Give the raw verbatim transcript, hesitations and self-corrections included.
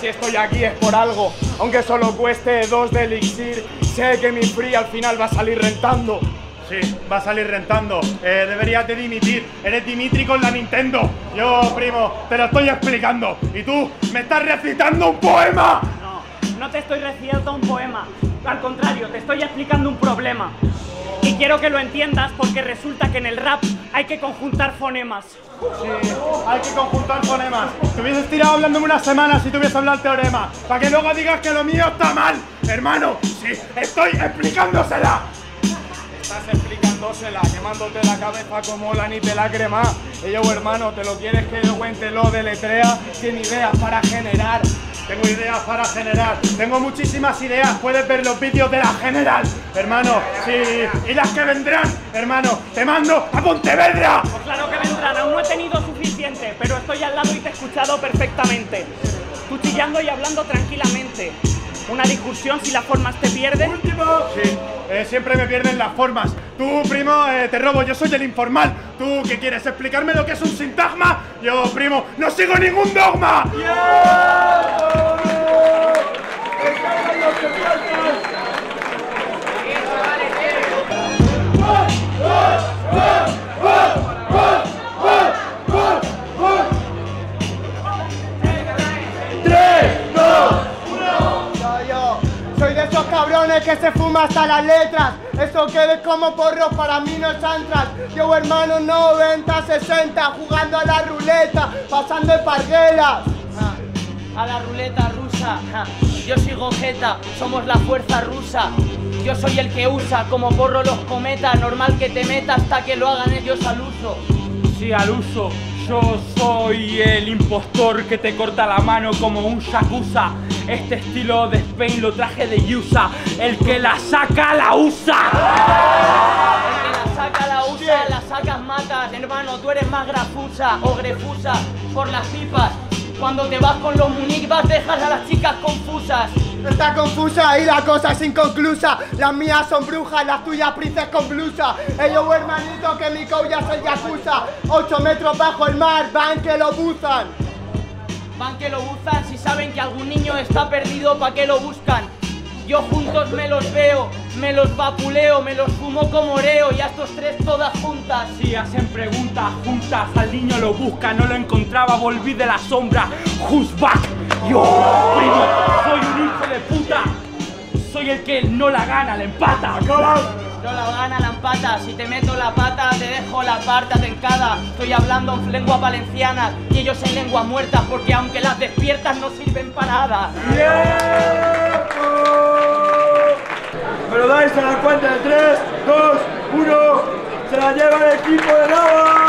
estoy aquí es por algo. Aunque solo cueste dos de elixir, sé que mi free al final va a salir rentando. Sí, va a salir rentando. Eh, deberías de dimitir. Eres Dimitri con la Nintendo. Yo, primo, te lo estoy explicando. Y tú me estás recitando un poema. No, no te estoy recitando un poema. Al contrario, te estoy explicando un problema. Y quiero que lo entiendas porque resulta que en el rap hay que conjuntar fonemas. Sí, hay que conjuntar fonemas. Te hubieses tirado hablándome una semana si te hubiese hablado el teorema. Para que luego digas que lo mío está mal. Hermano, sí, estoy explicándosela. Estás explicándosela, quemándote la cabeza como la ni te la crema. Y yo, hermano, ¿te lo quieres que yo cuente lo de letrea? Tiene ideas para generar. Tengo ideas para generar, tengo muchísimas ideas, puedes ver los vídeos de la General, hermano, sí, y las que vendrán, hermano, te mando a Pontevedra. Pues claro que vendrán, aún no he tenido suficiente, pero estoy al lado y te he escuchado perfectamente. Tú chillando y hablando tranquilamente. Una discusión si las formas te pierden. ¡Último! Sí, eh, siempre me pierden las formas. Tú, primo, eh, te robo, yo soy el informal. ¿Tú qué quieres? ¿Explicarme lo que es un sintagma? Yo, primo, no sigo ningún dogma. Yeah. Cabrones que se fuma hasta las letras. Eso que ves como porros para mí no chantras. Yo hermano noventa, sesenta, jugando a la ruleta, pasando de parguelas. A la ruleta rusa. Yo sigo jeta, somos la fuerza rusa. Yo soy el que usa como porro los cometas. Normal que te meta hasta que lo hagan ellos al uso. Sí, al uso. Yo soy el impostor que te corta la mano como un yakuza. Este estilo de Spain lo traje de Yusa. El que la saca, la usa. El que la saca, la usa, la sacas, matas. Hermano, tú eres más grafusa o grefusa por las pipas. Cuando te vas con los Munich vas, dejas a las chicas confusas. Está confusa y la cosa es inconclusa. Las mías son brujas, las tuyas princes con blusa. Ellos, hermanito, que mi coulla es el yakuza. Ocho metros bajo el mar, van que lo buzan. Van que lo buscan, si saben que algún niño está perdido, ¿pa' qué lo buscan? Yo juntos me los veo, me los vapuleo, me los fumo como oreo y a estos tres todas juntas. Si hacen preguntas juntas, al niño lo busca, no lo encontraba, volví de la sombra. Who's back? Yo, primo, soy un hijo de puta. Soy el que no la gana, la empata. ¡Acabas! No la gana, la empata. Si te meto la pata, te dejo la parta tencada. Estoy hablando en lenguas valencianas y ellos en lenguas muertas, porque aunque las despiertas no sirven para nada. ¡Tiempo! Me lo dais a la cuenta de tres, dos, uno. Se la lleva el equipo de Nava.